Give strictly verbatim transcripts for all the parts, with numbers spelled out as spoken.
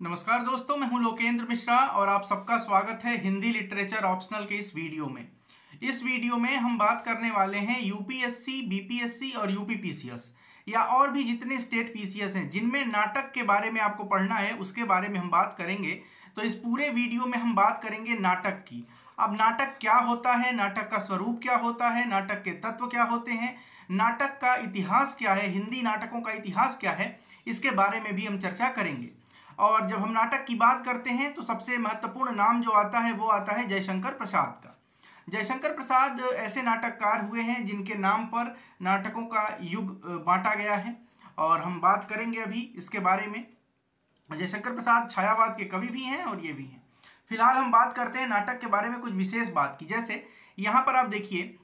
नमस्कार दोस्तों, मैं हूं लोकेंद्र मिश्रा और आप सबका स्वागत है हिंदी लिटरेचर ऑप्शनल के इस वीडियो में। इस वीडियो में हम बात करने वाले हैं यूपीएससी, बीपीएससी और यूपी पीसीएस या और भी जितने स्टेट पीसीएस हैं जिनमें नाटक के बारे में आपको पढ़ना है, उसके बारे में हम बात करेंगे। तो इस पूरे वीडियो में हम बात करेंगे नाटक की। अब नाटक क्या होता है, नाटक का स्वरूप क्या होता है, नाटक के तत्व क्या होते हैं, नाटक का इतिहास क्या है, हिंदी नाटकों का इतिहास क्या है, इसके बारे में भी हम चर्चा करेंगे। और जब हम नाटक की बात करते हैं तो सबसे महत्वपूर्ण नाम जो आता है वो आता है जयशंकर प्रसाद का। जयशंकर प्रसाद ऐसे नाटककार हुए हैं जिनके नाम पर नाटकों का युग बांटा गया है और हम बात करेंगे अभी इसके बारे में। जयशंकर प्रसाद छायावाद के कवि भी हैं और ये भी हैं। फिलहाल हम बात करते हैं नाटक के बारे में कुछ विशेष बात की। जैसे यहाँ पर आप देखिए,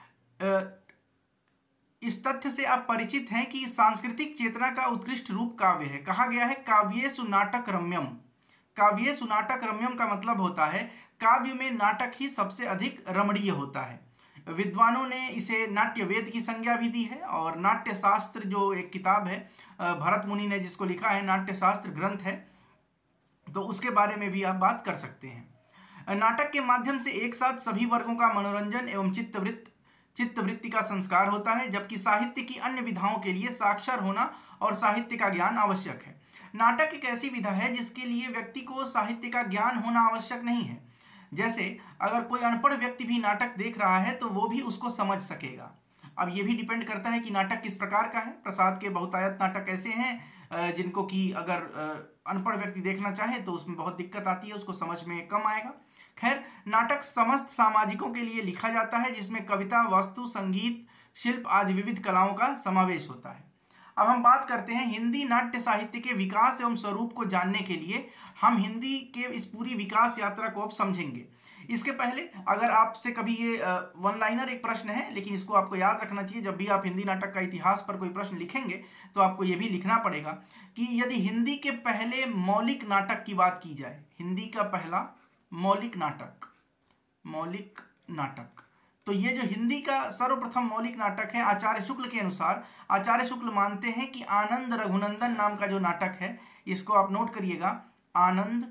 इस तथ्य से आप परिचित हैं कि सांस्कृतिक चेतना का उत्कृष्ट रूप काव्य है। कहा गया है काव्येषु नाटक रम्यम। काव्येषु नाटक रम्यम का मतलब होता है काव्य में नाटक ही सबसे अधिक रमणीय होता है। विद्वानों ने इसे नाट्य वेद की संज्ञा भी दी है और नाट्य शास्त्र जो एक किताब है, भरत मुनि ने जिसको लिखा है, नाट्य शास्त्र ग्रंथ है, तो उसके बारे में भी आप बात कर सकते हैं। नाटक के माध्यम से एक साथ सभी वर्गों का मनोरंजन एवं चित्तवृत्त चित्तवृत्ति का संस्कार होता है, जबकि साहित्य की अन्य विधाओं के लिए साक्षर होना और साहित्य का ज्ञान आवश्यक है। नाटक एक ऐसी विधा है जिसके लिए व्यक्ति को साहित्य का ज्ञान होना आवश्यक नहीं है। जैसे अगर कोई अनपढ़ व्यक्ति भी नाटक देख रहा है तो वो भी उसको समझ सकेगा। अब ये भी डिपेंड करता है कि नाटक किस प्रकार का है। प्रसाद के बहुतायत नाटक ऐसे हैं जिनको कि अगर अनपढ़ व्यक्ति देखना चाहे तो उसमें बहुत दिक्कत आती है, उसको समझ में कम आएगा। खैर, नाटक समस्त सामाजिकों के लिए लिखा जाता है जिसमें कविता, वस्तु, संगीत, शिल्प आदि विविध कलाओं का समावेश होता है। अब हम बात करते हैं हिंदी नाट्य साहित्य के विकास एवं स्वरूप को जानने के लिए हम हिंदी के इस पूरी विकास यात्रा को अब समझेंगे। इसके पहले अगर आपसे कभी ये वन लाइनर एक प्रश्न है, लेकिन इसको आपको याद रखना चाहिए, जब भी आप हिंदी नाटक का इतिहास पर कोई प्रश्न लिखेंगे तो आपको ये भी लिखना पड़ेगा कि यदि हिंदी के पहले मौलिक नाटक की बात की जाए, हिंदी का पहला मौलिक नाटक मौलिक नाटक तो ये जो हिंदी का सर्वप्रथम मौलिक नाटक है, आचार्य शुक्ल के अनुसार, आचार्य शुक्ल मानते हैं कि आनंद रघुनंदन नाम का जो नाटक है, इसको आप नोट करिएगा, आनंद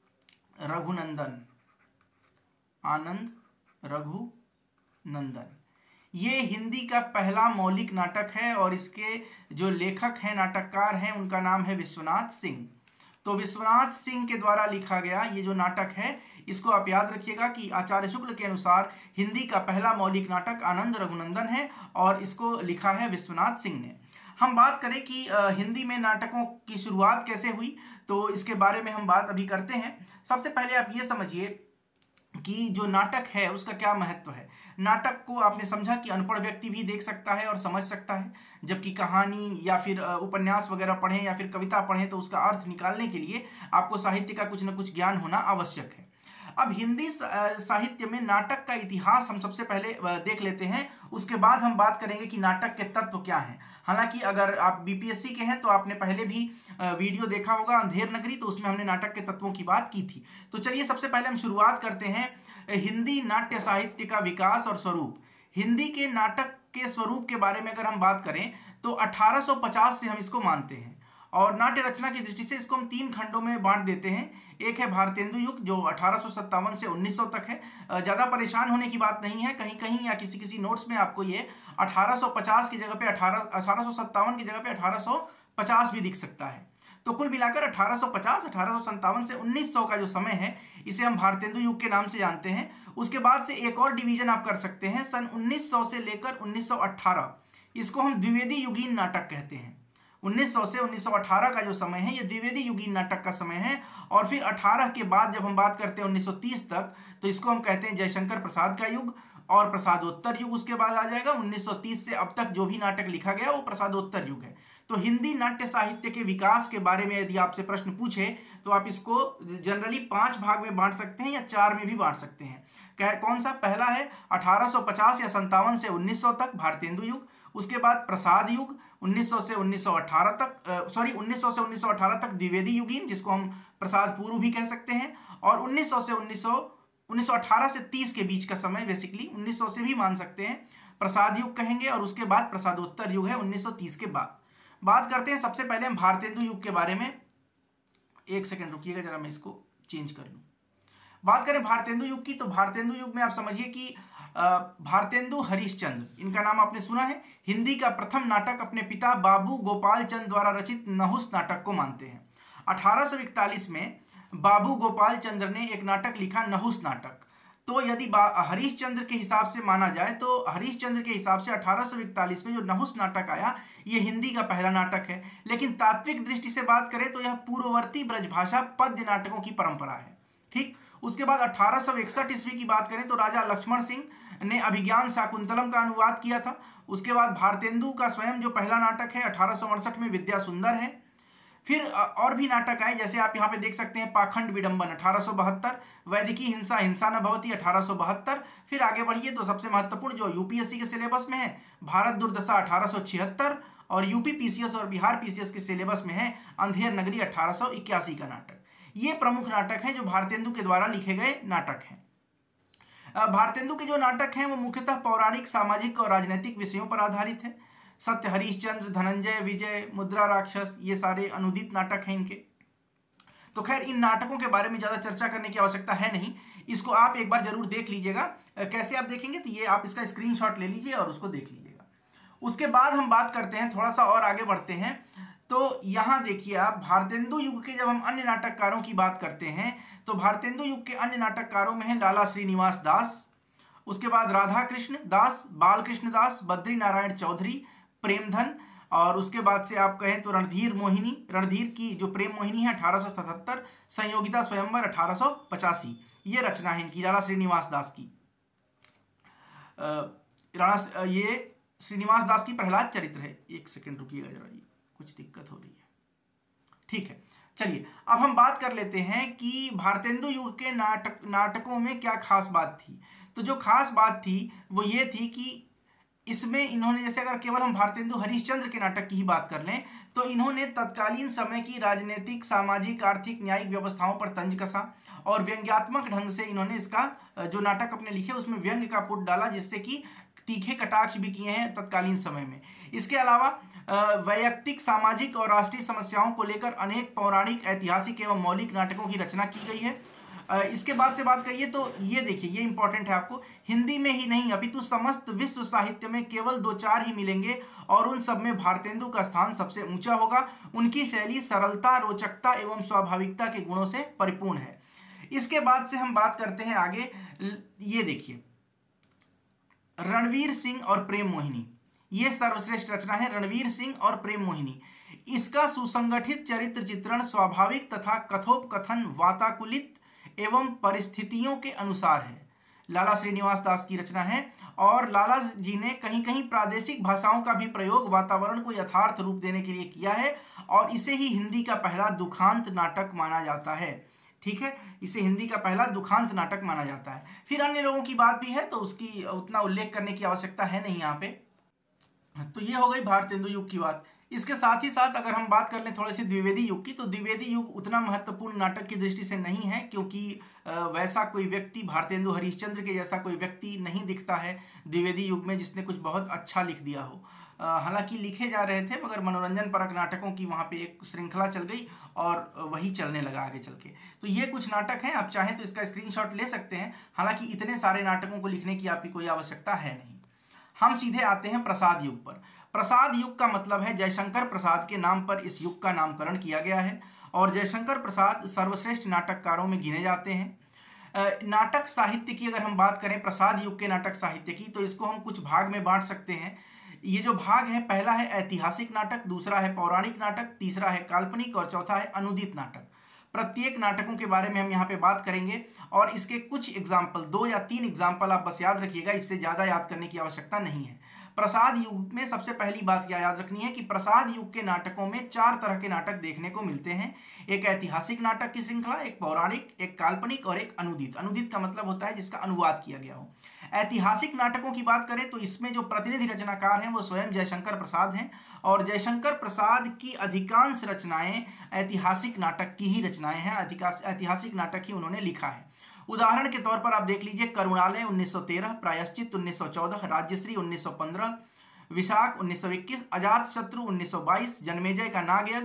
रघुनंदन आनंद रघुनंदन ये हिंदी का पहला मौलिक नाटक है और इसके जो लेखक हैं, नाटककार हैं, उनका नाम है विश्वनाथ सिंह। तो विश्वनाथ सिंह के द्वारा लिखा गया ये जो नाटक है, इसको आप याद रखिएगा कि आचार्य शुक्ल के अनुसार हिंदी का पहला मौलिक नाटक आनंद रघुनंदन है और इसको लिखा है विश्वनाथ सिंह ने। हम बात करें कि हिंदी में नाटकों की शुरुआत कैसे हुई, तो इसके बारे में हम बात अभी करते हैं। सबसे पहले आप ये समझिए कि जो नाटक है उसका क्या महत्व है। नाटक को आपने समझा कि अनपढ़ व्यक्ति भी देख सकता है और समझ सकता है, जबकि कहानी या फिर उपन्यास वगैरह पढ़ें या फिर कविता पढ़ें तो उसका अर्थ निकालने के लिए आपको साहित्य का कुछ न कुछ ज्ञान होना आवश्यक है। अब हिंदी साहित्य में नाटक का इतिहास हम सबसे पहले देख लेते हैं, उसके बाद हम बात करेंगे कि नाटक के तत्व क्या हैं। हालांकि अगर आप बीपीएससी के हैं तो आपने पहले भी वीडियो देखा होगा अंधेर नगरी, तो उसमें हमने नाटक के तत्वों की बात की थी। तो चलिए सबसे पहले हम शुरुआत करते हैं हिंदी नाट्य साहित्य का विकास और स्वरूप। हिंदी के नाटक के स्वरूप के बारे में अगर हम बात करें तो अठारह सौ पचास से हम इसको मानते हैं और नाट्य रचना की दृष्टि से इसको हम तीन खंडों में बांट देते हैं। एक है भारतेंदु युग जो अठारह सौ सत्तावन से उन्नीस सौ तक है। ज़्यादा परेशान होने की बात नहीं है, कहीं कहीं या किसी किसी नोट्स में आपको ये अठारह सौ पचास की जगह पे अठारह अठारह सौ सत्तावन की जगह पे अठारह सौ पचास भी दिख सकता है। तो कुल मिलाकर अठारह सौ पचास अठारह सौ सत्तावन से उन्नीस सौ का जो समय है इसे हम भारतेंदु युग के नाम से जानते हैं। उसके बाद से एक और डिवीजन आप कर सकते हैं, सन उन्नीस सौ से लेकर उन्नीस सौ अठारह, इसको हम द्विवेदी युगीन नाटक कहते हैं। उन्नीस सौ से उन्नीस सौ अठारह का जो समय है ये द्विवेदी युगीन नाटक का समय है। और फिर अठारह के बाद जब हम बात करते हैं उन्नीस सौ तीस तक, तो इसको हम कहते हैं जयशंकर प्रसाद का युग और प्रसादोत्तर युग उसके बाद आ जाएगा। उन्नीस सौ तीस से अब तक जो भी नाटक लिखा गया वो प्रसादोत्तर युग है। तो हिंदी नाट्य साहित्य के विकास के बारे में यदि आपसे प्रश्न पूछे तो आप इसको जनरली पांच भाग में बांट सकते हैं या चार में भी बांट सकते हैं। क्या कौन सा? पहला है अठारह सौ पचास या संतावन से उन्नीस सौ तक भारतेंदु युग, उसके बाद प्रसाद युग उन्नीस सौ से उन्नीस सौ अठारह तक, सॉरी उन्नीस सौ से उन्नीस सौ अठारह तक द्विवेदी युगीन जिसको हम प्रसाद पूर्व भी कह सकते हैं, और उन्नीस सौ से उन्नीस सौ उन्नीस सौ अठारह से तीस के बीच का समय, बेसिकली उन्नीस सौ से भी मान सकते हैं, प्रसाद युग कहेंगे, और उसके बाद प्रसादोत्तर युग है उन्नीस सौ तीस के बाद। बात करते हैं सबसे पहले हम भारतेंदु युग के बारे में। एक सेकंड रुकिएगा जरा, मैं इसको चेंज कर लूँ। बात करें भारतेंदु युग की, तो भारतेंदु युग में आप समझिए कि भारतेंदु हरिश्चंद्र, इनका नाम आपने सुना है। हिंदी का प्रथम नाटक अपने पिता बाबू गोपाल चंद द्वारा रचित नहुस नाटक को मानते हैं। अठारह सौ इकतालीस में बाबू गोपाल चंद्र ने एक नाटक लिखा, नहुस नाटक। तो यदि हरिश्चंद्र के हिसाब से माना जाए तो हरिश्चंद्र के हिसाब से अठारह सौ इकतालीस में जो नहुस नाटक आया, ये हिंदी का पहला नाटक है। लेकिन तात्विक दृष्टि से बात करें तो यह पूर्ववर्ती ब्रजभाषा पद्य नाटकों की परंपरा है। ठीक, उसके बाद अठारह सौ इकसठ ईस्वी की बात करें तो राजा लक्ष्मण सिंह ने अभिज्ञान शाकुंतलम का अनुवाद किया था। उसके बाद भारतेंदु का स्वयं जो पहला नाटक है अठारह सौ अड़सठ में विद्या सुंदर है। फिर और भी नाटक आए, जैसे आप यहाँ पे देख सकते हैं पाखंड विडंबन अठारह सौ बहत्तर, वैदिकी हिंसा हिंसा न भवती अठारह सौ बहत्तर। फिर आगे बढ़िए तो सबसे महत्वपूर्ण जो यूपीएससी के सिलेबस में है, भारत दुर्दशा अठारह सौ छिहत्तर, और यूपी पीसीएस और बिहार पीसीएस के सिलेबस में है अंधेर नगरी अठारह सौ इक्यासी का नाटक। ये प्रमुख नाटक हैं जो भारतेंदु के द्वारा लिखे गए नाटक हैं। भारतेंदु के जो नाटक हैं वो मुख्यतः पौराणिक, सामाजिक और राजनीतिक विषयों पर आधारित है। सत्य हरिश्चंद्र, धनंजय, विजय, मुद्रा राक्षस, ये सारे अनुदित नाटक हैं इनके। तो खैर इन नाटकों के बारे में ज़्यादा चर्चा करने की आवश्यकता है नहीं, इसको आप एक बार जरूर देख लीजिएगा। कैसे आप देखेंगे, तो ये आप इसका स्क्रीनशॉट ले लीजिए और उसको देख लीजिएगा। उसके बाद हम बात करते हैं, थोड़ा सा और आगे बढ़ते हैं। तो यहाँ देखिए आप, भारतेंदु युग के जब हम अन्य नाटककारों की बात करते हैं तो भारतेंदु युग के अन्य नाटककारों में है लाला श्रीनिवास दास, उसके बाद राधा कृष्ण दास, बालकृष्ण दास, बद्री नारायण चौधरी, प्रेमधन, और उसके बाद से आप कहें तो रणधीर मोहिनी, रणधीर की जो प्रेम मोहिनी है अठारह सौ सतहत्तर, संयोगिता स्वयंवर अठारह सौ पचासी, ये रचना है इनकी, लाला श्रीनिवास दास की। राणा ये श्रीनिवास दास की प्रहलाद चरित्र है। एक सेकंड रुकिएगा जरा, ये कुछ दिक्कत हो रही है। ठीक है, चलिए अब हम बात कर लेते हैं कि भारतेंदु युग के नाटक नाटकों में क्या खास बात थी। तो जो खास बात थी वो ये थी कि इसमें इन्होंने, जैसे अगर केवल हम भारतेंदु हरिश्चंद्र के नाटक की ही बात कर लें तो इन्होंने तत्कालीन समय की राजनीतिक, सामाजिक, आर्थिक, न्यायिक व्यवस्थाओं पर तंज कसा और व्यंग्यात्मक ढंग से इन्होंने इसका जो नाटक अपने लिखे उसमें व्यंग्य का पुट डाला, जिससे कि तीखे कटाक्ष भी किए हैं तत्कालीन समय में। इसके अलावा वैयक्तिक, सामाजिक और राष्ट्रीय समस्याओं को लेकर अनेक पौराणिक, ऐतिहासिक एवं मौलिक नाटकों की रचना की गई है। इसके बाद से बात करिए तो ये देखिए, ये इंपॉर्टेंट है आपको, हिंदी में ही नहीं अपितु समस्त विश्व साहित्य में केवल दो चार ही मिलेंगे और उन सब में भारतेंदु का स्थान सबसे ऊंचा होगा। उनकी शैली सरलता, रोचकता एवं स्वाभाविकता के गुणों से परिपूर्ण है। इसके बाद से हम बात करते हैं आगे, ये देखिए रणवीर सिंह और प्रेम मोहिनी, ये सर्वश्रेष्ठ रचना है, रणवीर सिंह और प्रेम मोहिनी। इसका सुसंगठित चरित्र चित्रण स्वाभाविक तथा कथोपकथन वाताकुलित एवं परिस्थितियों के अनुसार है। लाला श्रीनिवास दास की रचना है और लाला जी ने कहीं कहीं प्रादेशिक भाषाओं का भी प्रयोग वातावरण को यथार्थ रूप देने के लिए किया है और इसे ही हिंदी का पहला दुखांत नाटक माना जाता है। ठीक है, इसे हिंदी का पहला दुखांत नाटक माना जाता है। फिर अन्य लोगों की बात भी है तो उसकी उतना उल्लेख करने की आवश्यकता है नहीं यहाँ पे। तो ये हो गई भारतेंदु युग की बात। इसके साथ ही साथ अगर हम बात कर लें थोड़े से द्विवेदी युग की, तो द्विवेदी युग उतना महत्वपूर्ण नाटक की दृष्टि से नहीं है, क्योंकि वैसा कोई व्यक्ति भारतेंदु हरिश्चंद्र के जैसा कोई व्यक्ति नहीं दिखता है द्विवेदी युग में जिसने कुछ बहुत अच्छा लिख दिया हो। हालांकि लिखे जा रहे थे मगर मनोरंजन परक नाटकों की वहाँ पे एक श्रृंखला चल गई और वही चलने लगा आगे चल के। तो ये कुछ नाटक हैं, आप चाहें तो इसका स्क्रीनशॉट ले सकते हैं। हालांकि इतने सारे नाटकों को लिखने की आपकी कोई आवश्यकता है नहीं। हम सीधे आते हैं प्रसाद युग पर। प्रसाद युग का मतलब है जयशंकर प्रसाद के नाम पर इस युग का नामकरण किया गया है और जयशंकर प्रसाद सर्वश्रेष्ठ नाटककारों में गिने जाते हैं। नाटक साहित्य की अगर हम बात करें प्रसाद युग के नाटक साहित्य की, तो इसको हम कुछ भाग में बांट सकते हैं। ये जो भाग है, पहला है ऐतिहासिक नाटक, दूसरा है पौराणिक नाटक, तीसरा है काल्पनिक और चौथा है अनुदित नाटक। प्रत्येक नाटकों के बारे में हम यहाँ पे बात करेंगे और इसके कुछ एग्जाम्पल, दो या तीन एग्जाम्पल आप बस याद रखिएगा, इससे ज़्यादा याद करने की आवश्यकता नहीं है। प्रसाद युग में सबसे पहली बात क्या याद रखनी है कि प्रसाद युग के नाटकों में चार तरह के नाटक देखने को मिलते हैं। एक ऐतिहासिक नाटक की श्रृंखला, एक पौराणिक, एक काल्पनिक और एक अनुदित। अनुदित का मतलब होता है जिसका अनुवाद किया गया हो। ऐतिहासिक नाटकों की बात करें तो इसमें जो प्रतिनिधि रचनाकार हैं वो स्वयं जयशंकर प्रसाद हैं और जयशंकर प्रसाद की अधिकांश रचनाएं ऐतिहासिक नाटक की ही रचनाएं हैं, ऐतिहासिक नाटक ही उन्होंने लिखा है। उदाहरण के तौर पर आप देख लीजिए करुणालय उन्नीस सौ तेरह, प्रायश्चित उन्नीस सौ चौदह, राज्यश्री उन्नीस सौ पंद्रह, विशाख उन्नीस सौ इक्कीस, अजातशत्रु उन्नीस सौ बाईस, जन्मेजय का नागयज्ञ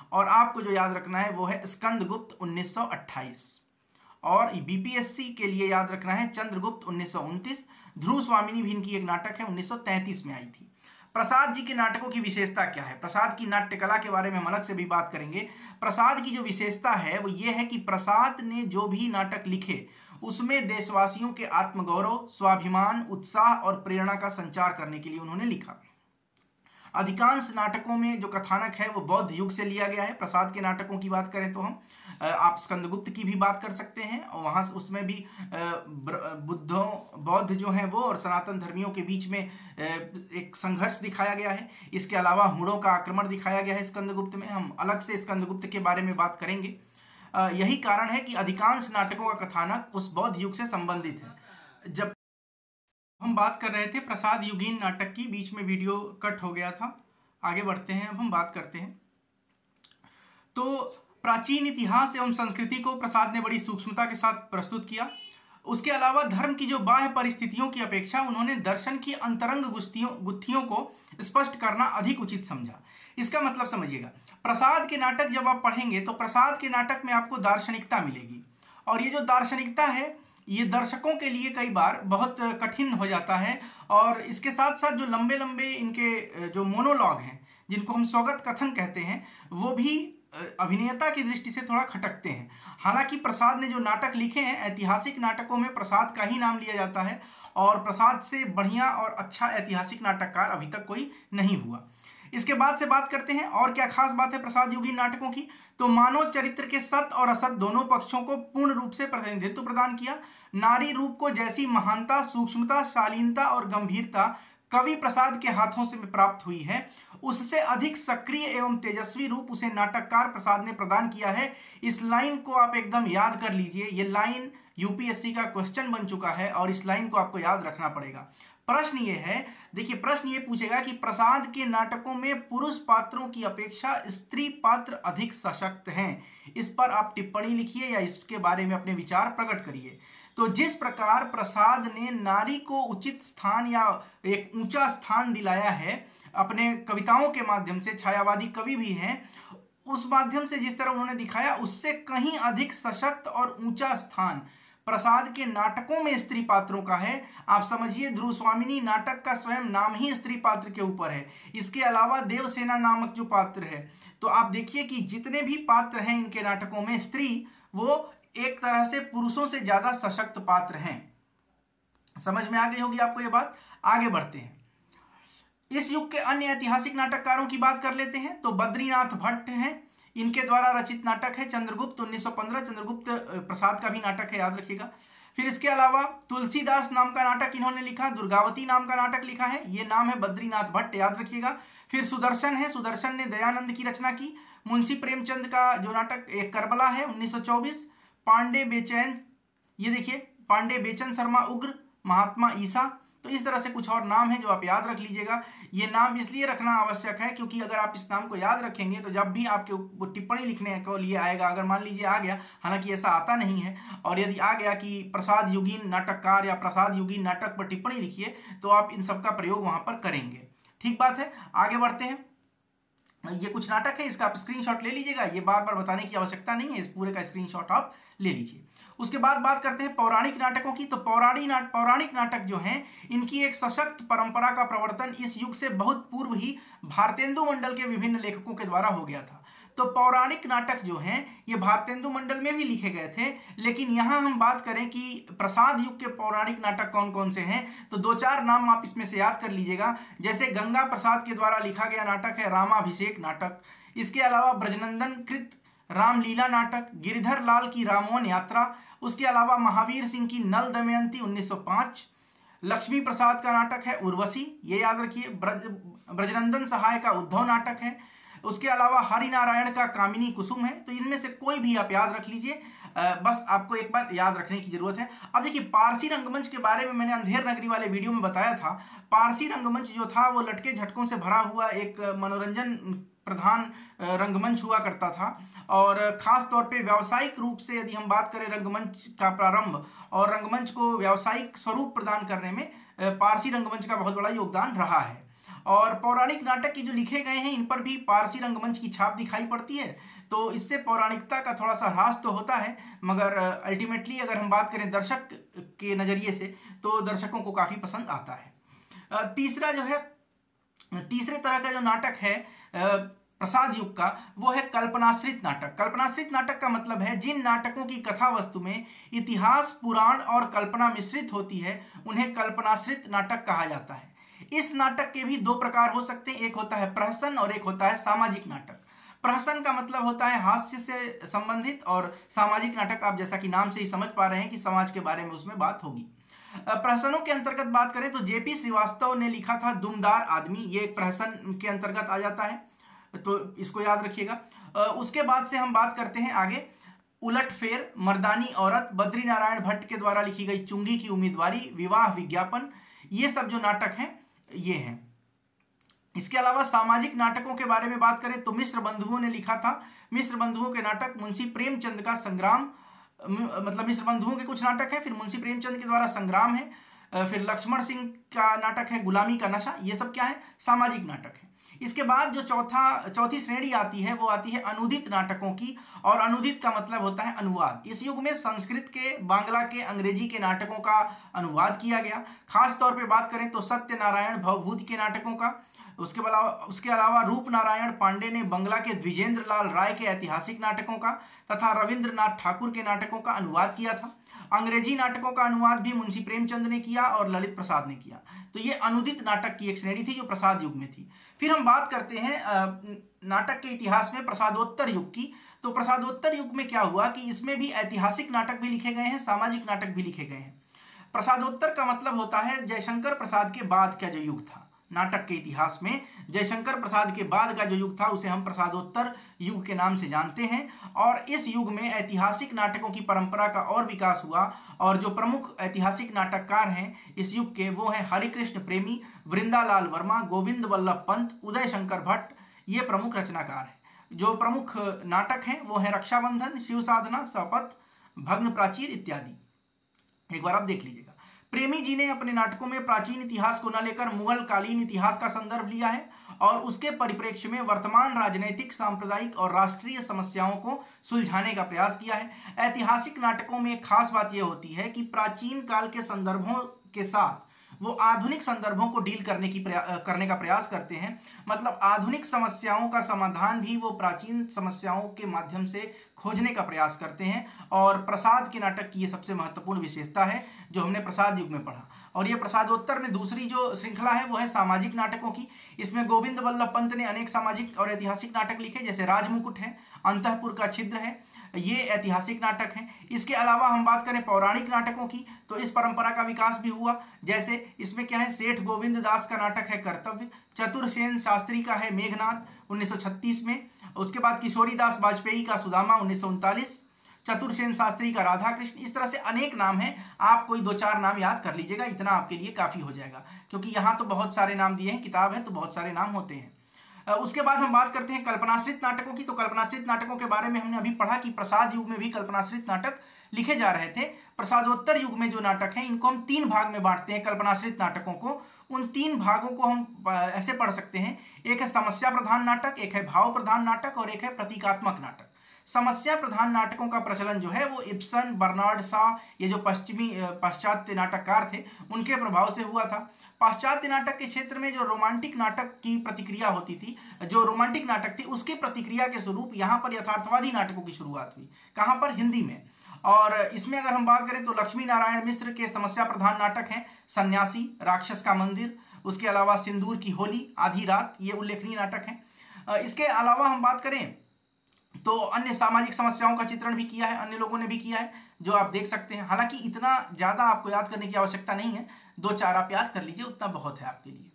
और आपको जो याद रखना है वो है स्कंदगुप्त उन्नीस सौ अट्ठाईस। और बीपीएससी के लिए याद रखना है चंद्रगुप्त उन्नीस सौ उनतीस। ध्रुव स्वामिनी भी इनकी एक नाटक है, उन्नीस सौ तैंतीस में आई थी। प्रसाद जी के नाटकों की विशेषता क्या है? प्रसाद की नाट्य कला के बारे में हम अलग से भी बात करेंगे। प्रसाद की जो विशेषता है वो ये है कि प्रसाद ने जो भी नाटक लिखे उसमें देशवासियों के आत्मगौरव, स्वाभिमान, उत्साह और प्रेरणा का संचार करने के लिए उन्होंने लिखा। अधिकांश नाटकों में जो कथानक है वो बौद्ध युग से लिया गया है। प्रसाद के नाटकों की बात करें तो हम आप स्कंदगुप्त की भी बात कर सकते हैं, और वहाँ उसमें भी बुद्धों बौद्ध जो हैं वो और सनातन धर्मियों के बीच में एक संघर्ष दिखाया गया है। इसके अलावा हुणों का आक्रमण दिखाया गया है स्कंदगुप्त में। हम अलग से स्कंदगुप्त के बारे में बात करेंगे। यही कारण है कि अधिकांश नाटकों का कथानक उस बौद्ध युग से संबंधित है। जब हम बात कर रहे थे प्रसाद युगीन नाटक की, बीच में वीडियो कट हो गया था। आगे बढ़ते हैं, अब हम बात करते हैं। तो प्राचीन इतिहास एवं संस्कृति को प्रसाद ने बड़ी सूक्ष्मता के साथ प्रस्तुत किया। उसके अलावा धर्म की जो बाह्य परिस्थितियों की अपेक्षा उन्होंने दर्शन की अंतरंग गुत्थियों गुत्थियों को स्पष्ट करना अधिक उचित समझा। इसका मतलब समझिएगा, प्रसाद के नाटक जब आप पढ़ेंगे तो प्रसाद के नाटक में आपको दार्शनिकता मिलेगी, और ये जो दार्शनिकता है ये दर्शकों के लिए कई बार बहुत कठिन हो जाता है। और इसके साथ साथ जो लंबे लंबे इनके जो मोनोलॉग हैं, जिनको हम स्वगत कथन कहते हैं, वो भी अभिनेता की दृष्टि से थोड़ा खटकते हैं। हालांकि प्रसाद ने जो नाटक लिखे हैं, ऐतिहासिक नाटकों में प्रसाद का ही नाम लिया जाता है, और प्रसाद से बढ़िया और अच्छा ऐतिहासिक नाटककार अभी तक कोई नहीं हुआ। इसके बाद से बात करते हैं और क्या खास बात है प्रसाद युगीन नाटकों की। तो मानव चरित्र के सत और असत दोनों पक्षों को पूर्ण रूप से प्रतिनिधित्व प्रदान किया। नारी रूप को जैसी महानता, सूक्ष्मता, शालीनता और गंभीरता कवि प्रसाद के हाथों से प्राप्त हुई है, उससे अधिक सक्रिय एवं तेजस्वी रूप उसे नाटककार प्रसाद ने प्रदान किया है। इस लाइन को आप एकदम याद कर लीजिए। ये लाइन यूपीएससी का क्वेश्चन बन चुका है और इस लाइन को आपको याद रखना पड़ेगा। प्रश्न ये है, देखिए प्रश्न ये पूछेगा कि प्रसाद के नाटकों में पुरुष पात्रों की अपेक्षा स्त्री पात्र अधिक सशक्त हैं। इस पर आप टिप्पणी लिखिए या इसके बारे में अपने विचार प्रकट करिए। तो जिस प्रकार प्रसाद ने नारी को उचित स्थान या एक ऊंचा स्थान दिलाया है अपने कविताओं के माध्यम से, छायावादी कवि भी हैं, उस माध्यम से जिस तरह उन्होंने दिखाया उससे कहीं अधिक सशक्त और ऊंचा स्थान प्रसाद के नाटकों में स्त्री पात्रों का है। आप समझिए, ध्रुव स्वामिनी नाटक का स्वयं नाम ही स्त्री पात्र के ऊपर है। इसके अलावा देवसेना नामक जो पात्र है, तो आप देखिए कि जितने भी पात्र हैं इनके नाटकों में स्त्री, वो एक तरह से पुरुषों से ज्यादा सशक्त पात्र हैं। समझ में आ गई होगी आपको ये बात। आगे बढ़ते हैं, इस युग के अन्य ऐतिहासिक नाटककारों की बात कर लेते हैं। तो बद्रीनाथ भट्ट हैं, इनके द्वारा रचित नाटक है चंद्रगुप्त उन्नीस सौ पंद्रह। चंद्रगुप्त प्रसाद का भी नाटक है, याद रखिएगा। फिर इसके अलावा तुलसीदास नाम का नाटक इन्होंने लिखा, दुर्गावती नाम का नाटक लिखा है, ये नाम है बद्रीनाथ भट्ट, याद रखिएगा। फिर सुदर्शन है, सुदर्शन ने दयानंद की रचना की। मुंशी प्रेमचंद का जो नाटक एक करबला है उन्नीस सौ चौबीस। पांडे बेचैन, ये देखिए पांडे बेचन शर्मा उग्र, महात्मा ईसा। तो इस तरह से कुछ और नाम है जो आप याद रख लीजिएगा। ये नाम इसलिए रखना आवश्यक है क्योंकि अगर आप इस नाम को याद रखेंगे तो जब भी आपके टिप्पणी लिखने को लिए आएगा, अगर मान लीजिए आ गया, हालांकि ऐसा आता नहीं है, और यदि आ गया कि प्रसाद युगीन नाटककार या प्रसाद युगीन नाटक पर टिप्पणी लिखिए, तो आप इन सब का प्रयोग वहां पर करेंगे। ठीक बात है, आगे बढ़ते हैं। ये कुछ नाटक है, इसका आप स्क्रीनशॉट ले लीजिएगा, ये बार बार बताने की आवश्यकता नहीं है, इस पूरे का स्क्रीनशॉट आप ले लीजिए। उसके बाद बात करते हैं पौराणिक नाटकों की। तो पौराणिक नाट पौराणिक नाटक जो हैं, इनकी एक सशक्त परंपरा का प्रवर्तन इस युग से बहुत पूर्व ही भारतेंदु मंडल के विभिन्न लेखकों के द्वारा हो गया था। तो पौराणिक नाटक जो हैं ये भारतेंदु मंडल में भी लिखे गए थे, लेकिन यहाँ हम बात करें कि प्रसाद युग के पौराणिक नाटक कौन कौन से हैं, तो दो चार नाम आप इसमें से याद कर लीजिएगा। जैसे गंगा प्रसाद के द्वारा लिखा गया नाटक है रामाभिषेक नाटक। इसके अलावा ब्रजनंदन कृत रामलीला नाटक, गिरिधर लाल की रामवन यात्रा, उसके अलावा महावीर सिंह की नल दमयंती उन्नीस सौ पाँच। लक्ष्मी प्रसाद का नाटक है उर्वशी, ये याद रखिए। ब्रज ब्रजनंदन सहाय का उद्धव नाटक है। उसके अलावा हरिनारायण का कामिनी कुसुम है। तो इनमें से कोई भी आप याद रख लीजिए, बस आपको एक बार याद रखने की जरूरत है। अब देखिए पारसी रंगमंच के बारे में मैंने अंधेर नगरी वाले वीडियो में बताया था। पारसी रंगमंच जो था वो लटके झटकों से भरा हुआ एक मनोरंजन प्रधान रंगमंच हुआ करता था, और खास तौर पे व्यावसायिक रूप से यदि हम बात करें रंगमंच का प्रारंभ और रंगमंच को व्यावसायिक स्वरूप प्रदान करने में पारसी रंगमंच का बहुत बड़ा योगदान रहा है। और पौराणिक नाटक की जो लिखे गए हैं इन पर भी पारसी रंगमंच की छाप दिखाई पड़ती है, तो इससे पौराणिकता का थोड़ा सा ह्रास तो होता है, मगर अल्टीमेटली अगर हम बात करें दर्शक के नज़रिए से तो दर्शकों को काफ़ी पसंद आता है। तीसरा जो है, तीसरे तरह का जो नाटक है प्रसाद युग का, वो है कल्पनाश्रित नाटक। कल्पनाश्रित नाटक का मतलब है जिन नाटकों की कथा वस्तु में इतिहास, पुराण और कल्पना मिश्रित होती है उन्हें कल्पनाश्रित नाटक कहा जाता है। इस नाटक के भी दो प्रकार हो सकते हैं, एक होता है प्रहसन और एक होता है सामाजिक नाटक। प्रहसन का मतलब होता है हास्य से संबंधित, और सामाजिक नाटक आप जैसा कि नाम से ही समझ पा रहे हैं कि समाज के बारे में उसमें बात होगी। प्रहसनों के अंतर्गत बात करें तो जेपी श्रीवास्तव ने लिखा था दुमदार आदमी, ये एक प्रहसन के अंतर्गत आ जाता है, तो इसको याद रखिएगा। उसके बाद से हम बात करते हैं आगे उलटफेर, मर्दानी औरत, बद्री नारायण भट्ट के द्वारा लिखी गई चुंगी की उम्मीदवारी, विवाह विज्ञापन, ये सब जो नाटक हैं ये हैं। इसके अलावा सामाजिक नाटकों के बारे में बात करें तो मिश्र बंधुओं ने लिखा था, मिश्र बंधुओं के नाटक मुंशी प्रेमचंद का संग्राम, मतलब मिश्र बंधुओं के कुछ नाटक हैं, फिर मुंशी प्रेमचंद के द्वारा संग्राम है, फिर लक्ष्मण सिंह का नाटक है गुलामी का नशा, ये सब क्या है, सामाजिक नाटक है। इसके बाद जो चौथा चौथी श्रेणी आती है वो आती है अनुदित नाटकों की, और अनुदित का मतलब होता है अनुवाद। इस युग में संस्कृत के, बांग्ला के, अंग्रेजी के नाटकों का अनुवाद किया गया। खास तौर पे बात करें तो सत्यनारायण भवभूति के नाटकों का, उसके अलावा उसके अलावा रूप नारायण पांडे ने बंगला के द्विजेंद्र लाल राय के ऐतिहासिक नाटकों का तथा रविंद्रनाथ ठाकुर के नाटकों का अनुवाद किया था। अंग्रेजी नाटकों का अनुवाद भी मुंशी प्रेमचंद ने किया और ललित प्रसाद ने किया। तो ये अनुदित नाटक की एक श्रेणी थी जो प्रसाद युग में थी। फिर हम बात करते हैं नाटक के इतिहास में प्रसादोत्तर युग की। तो प्रसादोत्तर युग में क्या हुआ कि इसमें भी ऐतिहासिक नाटक भी लिखे गए हैं, सामाजिक नाटक भी लिखे गए हैं। प्रसादोत्तर का मतलब होता है जयशंकर प्रसाद के बाद का जो युग था, नाटक के इतिहास में जयशंकर प्रसाद के बाद का जो युग था उसे हम प्रसादोत्तर युग के नाम से जानते हैं। और इस युग में ऐतिहासिक नाटकों की परंपरा का और विकास हुआ, और जो प्रमुख ऐतिहासिक नाटककार हैं इस युग के वो हैं हरिकृष्ण प्रेमी, वृंदालाल वर्मा, गोविंद वल्लभ पंत, उदय शंकर भट्ट, ये प्रमुख रचनाकार हैं। जो प्रमुख नाटक हैं वो हैं रक्षाबंधन, शिव साधना, शपथ, भग्न प्राचीर इत्यादि। एक बार आप देख लीजिएगा। प्रेमी जी ने अपने नाटकों में प्राचीन इतिहास को न लेकर मुगल कालीन इतिहास का संदर्भ लिया है और उसके परिप्रेक्ष्य में वर्तमान राजनीतिक, सांप्रदायिक और राष्ट्रीय समस्याओं को सुलझाने का प्रयास किया है। ऐतिहासिक नाटकों में एक खास बात यह होती है कि प्राचीन काल के संदर्भों के साथ वो आधुनिक संदर्भों को डील करने की करने का प्रयास करते हैं। मतलब आधुनिक समस्याओं का समाधान भी वो प्राचीन समस्याओं के माध्यम से खोजने का प्रयास करते हैं। और प्रसाद के नाटक की ये सबसे महत्वपूर्ण विशेषता है जो हमने प्रसाद युग में पढ़ा। और ये प्रसादोत्तर में दूसरी जो श्रृंखला है वो है सामाजिक नाटकों की। इसमें गोविंद वल्लभ पंत ने अनेक सामाजिक और ऐतिहासिक नाटक लिखे, जैसे राजमुकुट है, अंतःपुर का छिद्र है, ये ऐतिहासिक नाटक हैं। इसके अलावा हम बात करें पौराणिक नाटकों की तो इस परंपरा का विकास भी हुआ। जैसे इसमें क्या है, सेठ गोविंद दास का नाटक है कर्तव्य, चतुरसेन शास्त्री का है मेघनाथ उन्नीस सौ छत्तीस में, उसके बाद किशोरी दास वाजपेयी का सुदामा उन्नीस सौ उनतालीस, चतुरसेन शास्त्री का राधा कृष्ण। इस तरह से अनेक नाम हैं, आप कोई दो चार नाम याद कर लीजिएगा, इतना आपके लिए काफ़ी हो जाएगा, क्योंकि यहाँ तो बहुत सारे नाम दिए हैं, किताब है तो बहुत सारे नाम होते हैं। उसके बाद हम बात करते हैं कल्पनाश्रित नाटकों की। तो कल्पनाश्रित नाटकों के बारे में हमने अभी पढ़ा कि प्रसाद युग में भी कल्पनाश्रित नाटक लिखे जा रहे थे। प्रसादोत्तर युग में जो नाटक हैं इनको हम तीन भाग में बांटते हैं कल्पनाश्रित नाटकों को। उन तीन भागों को हम ऐसे पढ़ सकते हैं, एक है समस्या प्रधान नाटक, एक है भाव प्रधान नाटक और एक है प्रतीकात्मक नाटक। समस्या प्रधान नाटकों का प्रचलन जो है वो इब्सन, बर्नार्ड शॉ, ये जो पश्चिमी पाश्चात्य नाटककार थे उनके प्रभाव से हुआ था। पाश्चात्य नाटक के क्षेत्र में जो रोमांटिक नाटक की प्रतिक्रिया होती थी, जो रोमांटिक नाटक थी उसकी प्रतिक्रिया के स्वरूप यहाँ पर यथार्थवादी नाटकों की शुरुआत हुई। कहाँ पर? हिंदी में। और इसमें अगर हम बात करें तो लक्ष्मी नारायण मिश्र के समस्या प्रधान नाटक हैं सन्यासी, राक्षस का मंदिर, उसके अलावा सिंदूर की होली, आधी रात, ये उल्लेखनीय नाटक हैं। इसके अलावा हम बात करें तो अन्य सामाजिक समस्याओं का चित्रण भी किया है, अन्य लोगों ने भी किया है, जो आप देख सकते हैं। हालांकि इतना ज़्यादा आपको याद करने की आवश्यकता नहीं है, दो चार आप याद कर लीजिए, उतना बहुत है आपके लिए।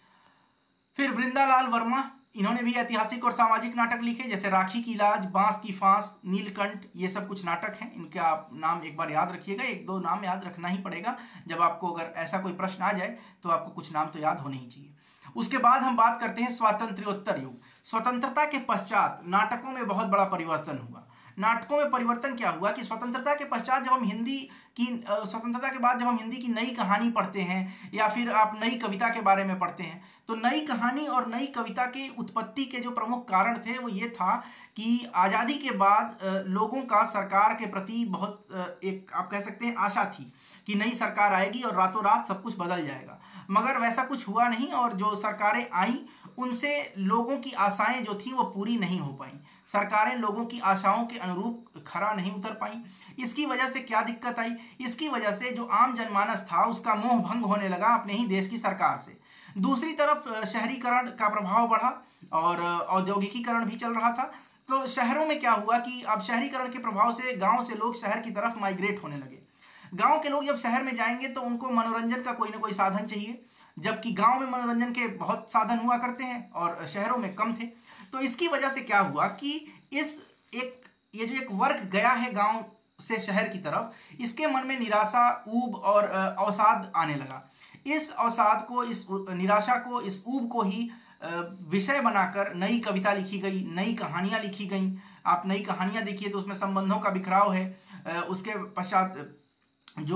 फिर वृंदालाल वर्मा, इन्होंने भी ऐतिहासिक और सामाजिक नाटक लिखे, जैसे राखी की लाज, बांस की फांस, नीलकंठ, ये सब कुछ नाटक हैं। इनके आप नाम एक बार याद रखिएगा, एक दो नाम याद रखना ही पड़ेगा। जब आपको अगर ऐसा कोई प्रश्न आ जाए तो आपको कुछ नाम तो याद होने ही चाहिए। उसके बाद हम बात करते हैं स्वातंत्र्योत्तर युग। स्वतंत्रता के पश्चात नाटकों में बहुत बड़ा परिवर्तन हुआ। नाटकों में परिवर्तन क्या हुआ कि स्वतंत्रता के पश्चात जब हम हिंदी की स्वतंत्रता के बाद जब हम हिंदी की नई कहानी पढ़ते हैं या फिर आप नई कविता के बारे में पढ़ते हैं, तो नई कहानी और नई कविता की उत्पत्ति के जो प्रमुख कारण थे वो ये था कि आज़ादी के बाद लोगों का सरकार के प्रति बहुत एक आप कह सकते हैं आशा थी कि नई सरकार आएगी और रातों रात सब कुछ बदल जाएगा, मगर वैसा कुछ हुआ नहीं और जो सरकारें आईं उनसे लोगों की आशाएं जो थी वो पूरी नहीं हो पाई। सरकारें लोगों की आशाओं के अनुरूप खरा नहीं उतर पाई। इसकी वजह से क्या दिक्कत आई? इसकी वजह से जो आम जनमानस था उसका मोह भंग होने लगा अपने ही देश की सरकार से। दूसरी तरफ शहरीकरण का प्रभाव बढ़ा और औद्योगिकीकरण भी चल रहा था। तो शहरों में क्या हुआ कि अब शहरीकरण के प्रभाव से गाँव से लोग शहर की तरफ माइग्रेट होने लगे। गाँव के लोग जब शहर में जाएंगे तो उनको मनोरंजन का कोई ना कोई साधन चाहिए, जबकि गांव में मनोरंजन के बहुत साधन हुआ करते हैं और शहरों में कम थे। तो इसकी वजह से क्या हुआ कि इस एक ये जो एक वर्ग गया है गांव से शहर की तरफ, इसके मन में निराशा, ऊब और अवसाद आने लगा। इस अवसाद को, इस निराशा को, इस ऊब को ही विषय बनाकर नई कविता लिखी गई, नई कहानियां लिखी गई। आप नई कहानियां देखिए तो उसमें संबंधों का बिखराव है। उसके पश्चात जो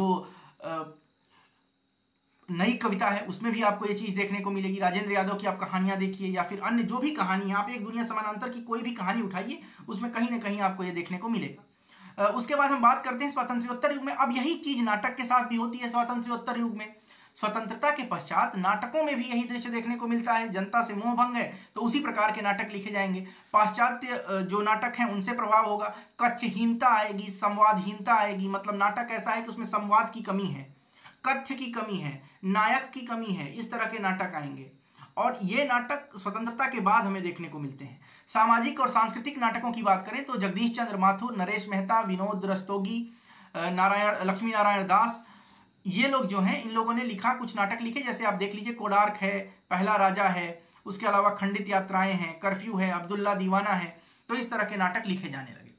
नई कविता है उसमें भी आपको ये चीज़ देखने को मिलेगी। राजेंद्र यादव की आप कहानियां देखिए या फिर अन्य जो भी कहानी है, आप एक दुनिया समानांतर की कोई भी कहानी उठाइए उसमें कहीं ना कहीं आपको ये देखने को मिलेगा। उसके बाद हम बात करते हैं स्वातंत्र्योत्तर युग में। अब यही चीज़ नाटक के साथ भी होती है। स्वातंत्र्योत्तर युग में स्वतंत्रता के पश्चात नाटकों में भी यही दृश्य देखने को मिलता है। जनता से मोह भंग है तो उसी प्रकार के नाटक लिखे जाएंगे। पाश्चात्य जो नाटक हैं उनसे प्रभाव होगा। कथ्यहीनता आएगी, संवादहीनता आएगी। मतलब नाटक ऐसा है कि उसमें संवाद की कमी है, कथ्य की कमी है, नायक की कमी है। इस तरह के नाटक आएंगे और ये नाटक स्वतंत्रता के बाद हमें देखने को मिलते हैं। सामाजिक और सांस्कृतिक नाटकों की बात करें तो जगदीश चंद्र माथुर, नरेश मेहता, विनोद रस्तोगी, नारायण लक्ष्मी नारायण दास, ये लोग जो हैं इन लोगों ने लिखा कुछ नाटक लिखे। जैसे आप देख लीजिए कोडार्क है, पहला राजा है, उसके अलावा खंडित यात्राएं हैं, कर्फ्यू है, अब्दुल्ला दीवाना है। तो इस तरह के नाटक लिखे जाने लगे।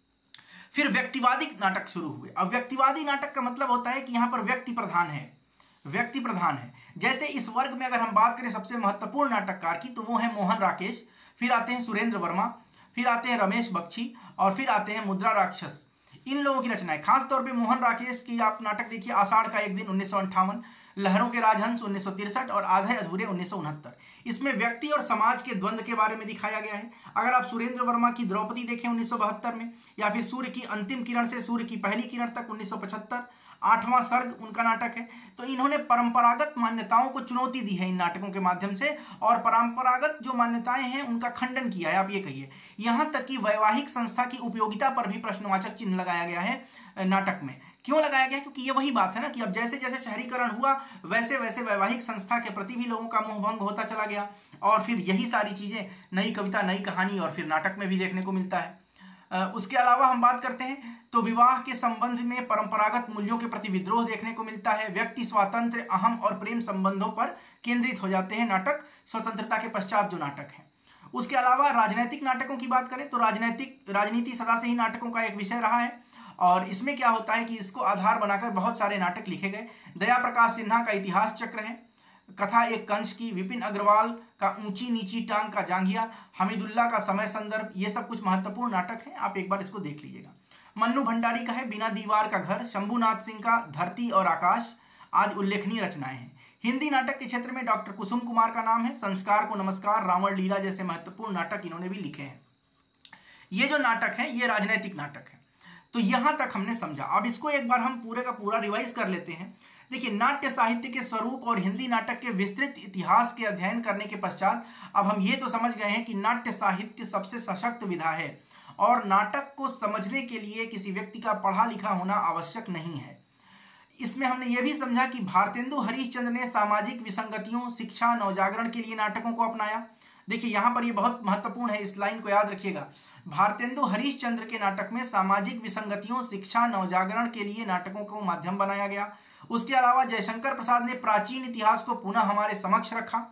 फिर व्यक्तिवादी नाटक शुरू हुए। अब व्यक्तिवादी नाटक का मतलब होता है कि यहाँ पर व्यक्ति प्रधान है, व्यक्ति प्रधान है। जैसे इस वर्ग में अगर हम बात करें सबसे महत्वपूर्ण नाटककार की तो वो है मोहन राकेश, फिर आते हैं सुरेंद्र वर्मा, फिर आते हैं रमेश बख्शी और फिर आते हैं मुद्रा राक्षस। इन लोगों की रचनाएं, खासतौर पे मोहन राकेश की आप नाटक देखिए, आषाढ़ का एक दिन उन्नीस सौ अंठावन, लहरों के राजहंस उन्नीस सौ तिरसठ और आधे अधूरे उन्नीस सौ उनहत्तर। इसमें व्यक्ति और समाज के द्वंद्व के बारे में दिखाया गया है। अगर आप सुरेंद्र वर्मा की द्रौपदी देखें उन्नीस सौ बहत्तर में, या फिर सूर्य की अंतिम किरण से सूर्य की पहली किरण तक उन्नीस सौ पचहत्तर, आठवां सर्ग उनका नाटक है। तो इन्होंने परंपरागत मान्यताओं को चुनौती दी है इन नाटकों के माध्यम से और परंपरागत जो मान्यताएं हैं उनका खंडन किया है। आप ये कहिए, यहां तक कि वैवाहिक संस्था की उपयोगिता पर भी प्रश्नवाचक चिन्ह लगाया गया है नाटक में। क्यों लगाया गया? क्योंकि ये वही बात है ना कि अब जैसे जैसे शहरीकरण हुआ वैसे वैसे वैवाहिक संस्था के प्रति भी लोगों का मोह भंग होता चला गया और फिर यही सारी चीजें नई कविता, नई कहानी और फिर नाटक में भी देखने को मिलता है। उसके अलावा हम बात करते हैं तो विवाह के संबंध में परंपरागत मूल्यों के प्रति विद्रोह देखने को मिलता है। व्यक्ति स्वातंत्र्य, अहम और प्रेम संबंधों पर केंद्रित हो जाते हैं नाटक स्वतंत्रता के पश्चात जो नाटक है। उसके अलावा राजनैतिक नाटकों की बात करें तो राजनैतिक राजनीति सदा से ही नाटकों का एक विषय रहा है और इसमें क्या होता है कि इसको आधार बनाकर बहुत सारे नाटक लिखे गए। दया प्रकाश सिन्हा का इतिहास चक्र है, कथा एक कंस की, विपिन अग्रवाल का ऊंची नीची टांग का जांघिया, हमीदुल्ला का समय संदर्भ, ये सब कुछ महत्वपूर्ण नाटक हैं। आप एक बार इसको देख लीजिएगा। मन्नू भंडारी का है बिना दीवार का घर, शंभुनाथ सिंह का धरती और आकाश आदि उल्लेखनीय रचनाएं हैं। हिंदी नाटक के क्षेत्र में डॉक्टर कुसुम कुमार का नाम है। संस्कार को नमस्कार, रावण लीला जैसे महत्वपूर्ण नाटक इन्होंने भी लिखे हैं। ये जो नाटक है ये राजनैतिक नाटक है। तो यहां तक हमने समझा। अब इसको एक बार हम पूरे का पूरा रिवाइज कर लेते हैं। देखिए, नाट्य साहित्य के स्वरूप और हिंदी नाटक के विस्तृत इतिहास के अध्ययन करने के पश्चात अब हम ये तो समझ गए हैं कि नाट्य साहित्य सबसे सशक्त विधा है और नाटक को समझने के लिए किसी व्यक्ति का पढ़ा लिखा होना आवश्यक नहीं है। इसमें हमने ये भी समझा कि भारतेंदु हरिश्चंद्र ने सामाजिक विसंगतियों, शिक्षा, नवजागरण के लिए नाटकों को अपनाया। देखिए यहाँ पर ये बहुत महत्वपूर्ण है, इस लाइन को याद रखिएगा। भारतेंदु हरिश्चंद्र के नाटक में सामाजिक विसंगतियों, शिक्षा, नवजागरण के लिए नाटकों को माध्यम बनाया गया। उसके अलावा जयशंकर प्रसाद ने प्राचीन इतिहास को पुनः हमारे समक्ष रखा।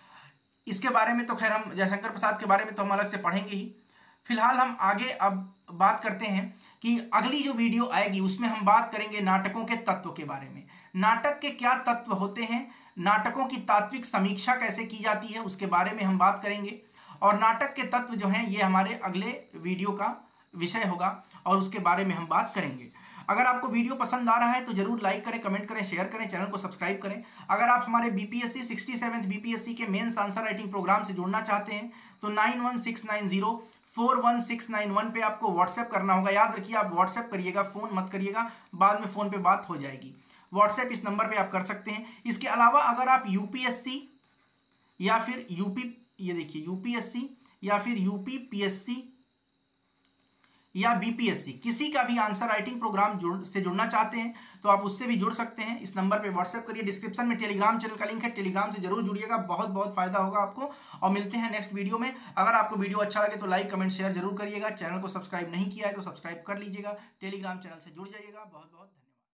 इसके बारे में तो खैर हम जयशंकर प्रसाद के बारे में तो हम अलग से पढ़ेंगे ही। फिलहाल हम आगे अब बात करते हैं कि अगली जो वीडियो आएगी उसमें हम बात करेंगे नाटकों के तत्व के बारे में। नाटक के क्या तत्व होते हैं, नाटकों की तात्विक समीक्षा कैसे की जाती है, उसके बारे में हम बात करेंगे। और नाटक के तत्व जो हैं ये हमारे अगले वीडियो का विषय होगा और उसके बारे में हम बात करेंगे। अगर आपको वीडियो पसंद आ रहा है तो जरूर लाइक करें, कमेंट करें, शेयर करें, चैनल को सब्सक्राइब करें। अगर आप हमारे बीपीएससी सिक्सटी सेवन्थ बीपीएससी के मेंस आंसर राइटिंग प्रोग्राम से जुड़ना चाहते हैं तो nine one six nine zero four one six nine one पे आपको व्हाट्सएप करना होगा। याद रखिए आप व्हाट्सएप करिएगा, फोन मत करिएगा, बाद में फोन पे बात हो जाएगी। व्हाट्सएप इस नंबर पे आप कर सकते हैं। इसके अलावा अगर आप यूपीएससी या फिर यूपी, ये देखिए यूपीएससी या फिर यूपी पीएससी या बीपीएससी किसी का भी आंसर राइटिंग प्रोग्राम जुड़ से जुड़ना चाहते हैं तो आप उससे भी जुड़ सकते हैं। इस नंबर पे व्हाट्सएप करिए। डिस्क्रिप्शन में टेलीग्राम चैनल का लिंक है, टेलीग्राम से जरूर जुड़िएगा, बहुत बहुत फायदा होगा आपको। और मिलते हैं नेक्स्ट वीडियो में। अगर आपको वीडियो अच्छा लगे तो लाइक कमेंट शेयर जरूर करिएगा। चैनल को सब्सक्राइब नहीं किया है तो सब्सक्राइब कर लीजिएगा, टेलीग्राम चैनल से जुड़ जाइएगा। बहुत बहुत